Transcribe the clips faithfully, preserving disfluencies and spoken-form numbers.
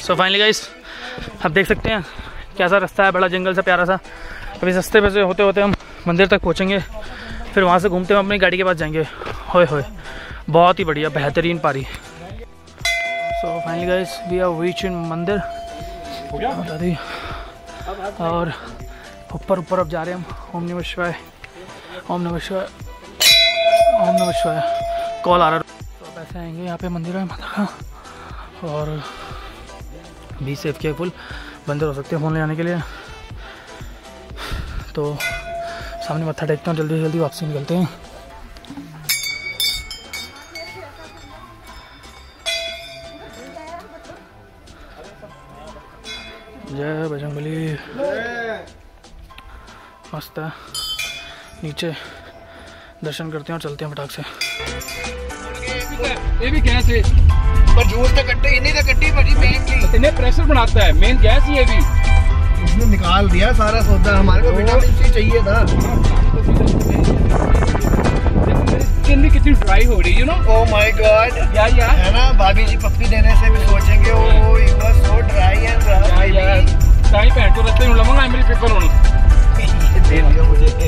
सो finally guys आप देख सकते हैं कैसा रास्ता है, बड़ा जंगल सा प्यारा सा। अभी रास्ते पे से होते होते हम मंदिर तक पहुंचेंगे, फिर वहां से घूमते हुए अपनी गाड़ी के पास जाएंगे। होए होए बहुत ही बढ़िया बेहतरीन पारी। So finally guys we are reach in मंदिर और ऊपर ऊपर अब जा रहे हैं हम। ओम नमः शिवाय, ओम नमः शिवाय, ओम नमः शिवाय। कॉल आ रहा है तो ऐसे आएंगे यहाँ पे मंदिर है माता का, और बी सेफ केयरफुल, बंदर हो सकते हैं फ़ोन ले जाने के लिए। तो सामने मत्था टेकते हैं, जल्दी जल्दी वापसी निकलते हैं। जय बजरंगबली। मस्त है, नीचे दर्शन करते हैं और चलते हैं फटाक से। ये भी गैस है पर जूस तो कट्टे इन्हीं तो कट्टी बड़ी मेन की इन्हें प्रेशर बनाता है, मेन गैस ही है भी। उसने निकाल दिया सारा सौदा, हमारे को विटामिन सी चाहिए था। स्किन भी कितनी ड्राई हो रही है, you know. Oh my god, yeah yeah है ना, भाभी जी पप्पी देने से भी सोचेंगे oh you are so dry and dry. Yeah yeah Sai pant तो रस्ते में लमंगा मेरी पेपर होने दे दिया मुझे।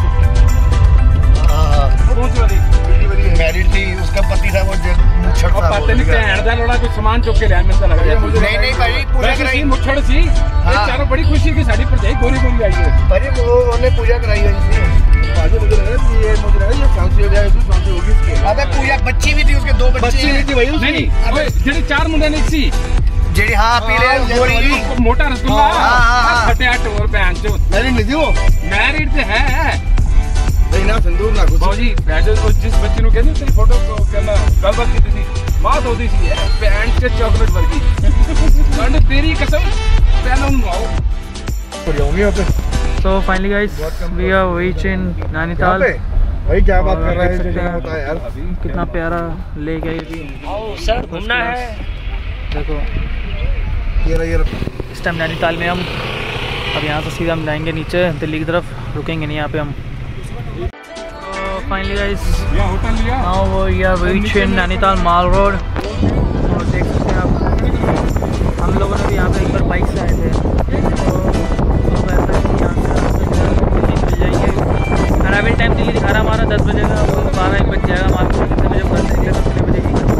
हां कौन सी वाली मैरिड थी, उसका पति था वो मुच्छड़ था, पता नहीं भैन दा लोड़ा कुछ सामान चुक के लिया मिलता लग रहा है मुझे। नहीं नहीं भाई पूजा कराई मुच्छड़ सी। ये चारों बड़ी खुशी की साड़ी पर जाई गोरी गोरी आई है, पर वो उन्होंने पूजा कराई है इसलिए। बाजू मुझे लगा ये मुझे लगा ये सांसी हो जाए, तो सांसी होगी इसके। अबे पूजा बच्ची भी थी, उसके दो बच्चे भी थी भाई। नहीं ओए जेडी चार मुंडे नहीं सी जेडी। हां पीले गोरी मोटा रसगुल्ला। हां फटे आठ और भैन जो मैरिड नहीं थी वो। मैरिड से है नहीं ना, सिंदूर ना कुछ। बाबूजी बैठो, जिस बच्चे ने कहते तेरी फोटो को कहना गलबात की थी बात होती थी है पैंट के चॉकलेट वर्गी कंड तेरी कसम पहले उन आओ पर जाऊंगी वहां पे। So finally guys we are reach in Nainital. भाई क्या बात कर रहे हैं, जगह होता है यार, कितना प्यारा लेक है ये भी। आओ सर घूमना है। देखो ये रहा ये रहा। इस टाइम नैनीताल में हम अब यहाँ से सीधा हम जाएंगे नीचे दिल्ली की तरफ, रुकेंगे नहीं यहाँ पे हम। Finally guys now we are reach in Nainital Mall Road. और देख सकते हैं आप हम लोगों ने भी यहाँ पे एक बार बाइक से आए थे, तो अब ऐसा है कि यहाँ से मिल जाएंगे। अराइवल टाइम दिल्ली दिखा रहा हमारा दस बजे का, बारह एक बज जाएगा हमारे को। कितने बजे घर से निकले तो कितने बजे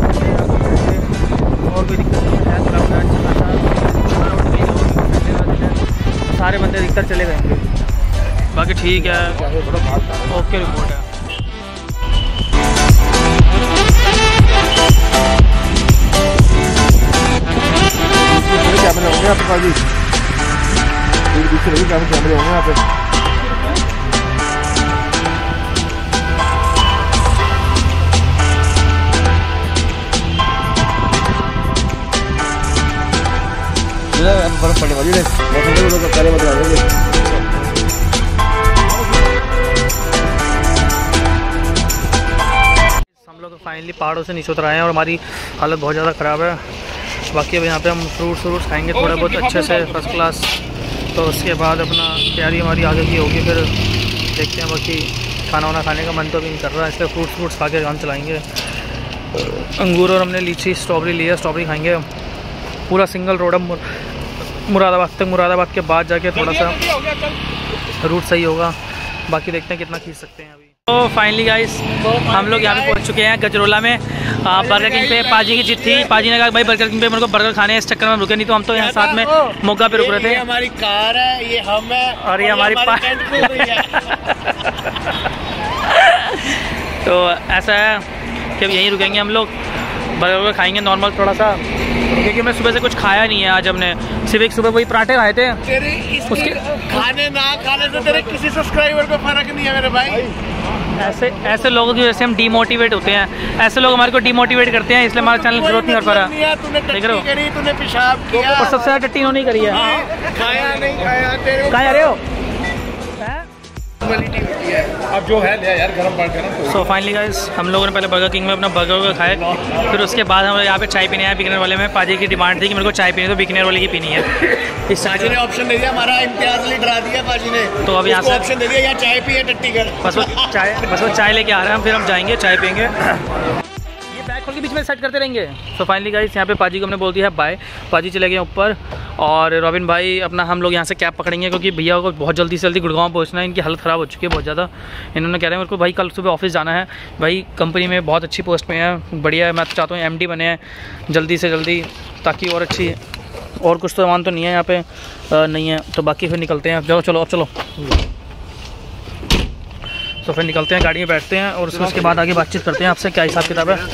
की और कोई दिक्कत नहीं है। क्राउड अच्छा सारे बंदे अधिकतर चले गए, बाकी ठीक है, ओके रिपोर्ट है। कैमरे होंगे यहाँ पे पाजी, एक दूसरे भी कैमरे कैमरे होंगे यहाँ पे। बर्फ पड़ने वाली है, कार्य बदला देंगे। हम लोग फाइनली पहाड़ों से नीचे उतर आए हैं और हमारी हालत बहुत ज़्यादा ख़राब है। बाकी अब यहाँ पे हम फ्रूट फ्रूट्स खाएंगे थोड़ा बहुत अच्छे से फर्स्ट क्लास, तो उसके बाद अपना तैयारी हमारी आगे की होगी, फिर देखते हैं। बाकी खाना वाना खाने का मन तो अभी नहीं कर रहा, इसलिए फ्रूट्स फ्रूट्स खा के काम चलाएँगे। अंगूर और हमने लीची स्ट्रॉबेरी लिया, स्ट्रॉबेरी खाएँगे। पूरा सिंगल रोड है मुरादाबाद तक, मुरादाबाद के बाद जाके थोड़ा सा रूट सही होगा। बाकी देखते हैं कितना खींच सकते हैं अभी। तो फाइनली गाइस हम लोग यहाँ पे पहुँच चुके हैं गजरोला में, बर्गर किंग पे। पाजी की जिद थी, पाजी ने कहा भाई बर्गर किंग पे मेरे को बर्गर खाने हैं, इस चक्कर में रुके नहीं, तो हम तो यहाँ साथ में मोगा पे रुक रहे थे। ये हमारी कार है, ये हम है और ये हमारी तो ऐसा है कि अब यहीं रुकेंगे हम लोग, बर्गर खाएंगे नॉर्मल थोड़ा सा, क्योंकि मैं सुबह से कुछ खाया नहीं है आज। हमने सिर्फ एक सुबह वही पराठे खाए थे। तेरे उसके खाने ना खाने से तेरे किसी सब्सक्राइबर को फर्क नहीं है मेरे भाई। ऐसे ऐसे लोगों की वजह से हम डीमोटिवेट होते हैं, ऐसे लोग हमारे को डीमोटिवेट करते हैं, इसलिए हमारा चैनल ग्रोथ नहीं कर पा रहा। देख रहे हो तूने पेशाब किया और सबसे ज़्यादा टट्टी नहीं करी है। खाया नहीं खाया तेरे कहाँ जा रहे हो? अब जो है यार गरम पानी गरम। सो फाइनली गाइस हम लोगों ने पहले बर्गर किंग में अपना बर्गर खाए, फिर उसके बाद हम यहाँ पे चाय पीने आए बीकानेर वाले में। पाजी की डिमांड थी कि मेरे को चाय पीनी, तो बीकानेर वाले की पीनी है। इस पाजी ने ऑप्शन दे दिया, हमारा इम्तियाज अली डरा दिया पाजी ने। तो अब यहाँ से ऑप्शन दे दिया या चाय पिए टट्टी कर। बस वो चाय बस वो चाय लेके आ रहे हैं हम, फिर हम जाएंगे चाय पियेंगे। ये बैग खोल के बीच में सेट करते रहेंगे। सो फाइनली गाइस यहाँ पे पाजी को हमने बोल दिया है बाय। पाजी चले गए ऊपर और रॉबिन भाई अपना हम लोग यहाँ से कैब पकड़ेंगे क्योंकि भैया को बहुत जल्दी से जल्दी गुड़गांव पहुँचना है। इनकी हालत ख़राब हो चुकी है बहुत ज़्यादा। इन्होंने कह रहे हैं मेरे को भाई कल सुबह ऑफिस जाना है। भाई कंपनी में बहुत अच्छी पोस्ट पे है, बढ़िया है। मैं तो चाहता हूँ एम डी बने हैं जल्दी से जल्दी, ताकि और अच्छी और कुछ तो सामान तो नहीं है यहाँ पे आ, नहीं है। तो बाकी फिर निकलते हैं। चलो चलो अब चलो। तो फिर निकलते हैं, गाड़ी में बैठते हैं और उसके बाद आगे बातचीत करते हैं आपसे क्या हिसाब किताब है।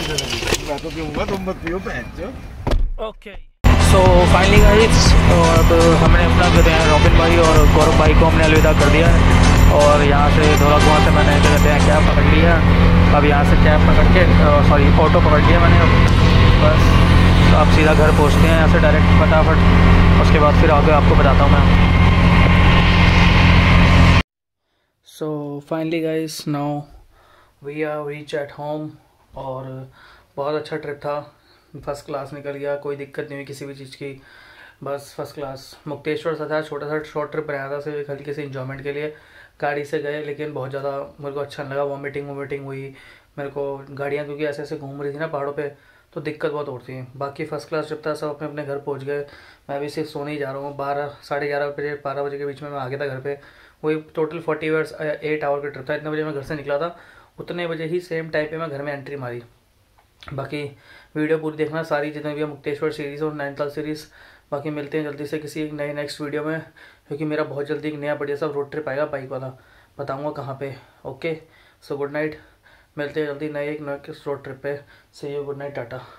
ओके सो फाइनली गाइस अब हमने अपना जो है रॉबिन भाई और गौरव भाई को हमने अलविदा कर दिया है और यहाँ से धौला कुआं से मैंने क्या कहते हैं कैब पकड़ लिया। अब यहाँ से कैब पकड़ के सॉरी ऑटो पकड़ लिया मैंने। बस तो आप सीधा घर पहुँचते हैं यहाँ से डायरेक्ट फटाफट। उसके बाद फिर आगे आपको बताता हूँ मैं। So finally guys now we are reach at home और बहुत अच्छा ट्रिप था, फर्स्ट क्लास निकल गया, कोई दिक्कत नहीं हुई किसी भी चीज़ की, बस फर्स्ट क्लास। मुक्तेश्वर सा था, छोटा सा शॉर्ट ट्रिप बनाया था सिर्फ हल्के से इन्जॉयमेंट के लिए, गाड़ी से गए लेकिन बहुत ज़्यादा मेरे को अच्छा नहीं लगा। वॉमिटिंग वॉमिटिंग हुई मेरे को, गाड़ियाँ क्योंकि ऐसे ऐसे घूम रही थी ना पहाड़ों पे तो दिक्कत बहुत होती है। बाकी फ़र्स्ट क्लास ट्रिप था, सब अपने अपने घर पहुँच गए। मैं भी सिर्फ सोने ही जा रहा हूँ, बारह साढ़े ग्यारह बजे बारह बजे के बीच में मैं आ गया था घर पे। वही total forty hours eight hour का ट्रिप था। इतने बजे मैं घर से निकला था, उतने बजे ही सेम टाइम पे मैं घर में एंट्री मारी। बाकी वीडियो पूरी देखना, सारी जितने भी मुक्तेश्वर सीरीज़ और नैनीताल सीरीज़। बाकी मिलते हैं जल्दी से किसी एक नए नेक्स्ट वीडियो में, क्योंकि मेरा बहुत जल्दी एक नया बढ़िया सा रोड ट्रिप आएगा बाइक वाला, बताऊंगा कहाँ पे। ओके सो गुड नाइट, मिलते हैं जल्दी नए एक नेक्स्ट रोड ट्रिप पे। से यू गुड नाइट, टाटा।